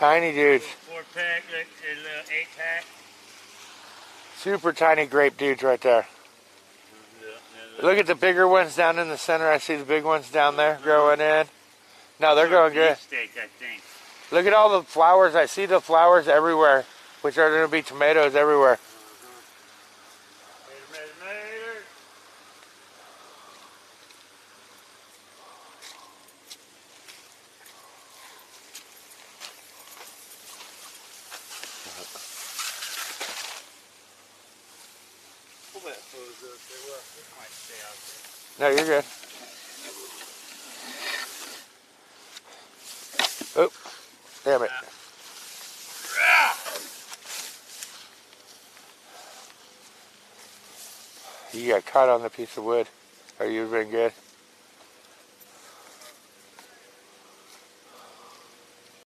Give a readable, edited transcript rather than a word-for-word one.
Tiny dudes. 4-pack, like a little 8-pack. Super tiny grape dudes right there. Look at the bigger ones down in the center. I see the big ones down there growing in. No, they're going good. Steak, I think. Look at all the flowers. I see the flowers everywhere, which are going to be tomatoes everywhere. Pull that hose up there. Well, this might stay out there. No, you're good. Oh, damn it. You got caught on the piece of wood, or you've been good.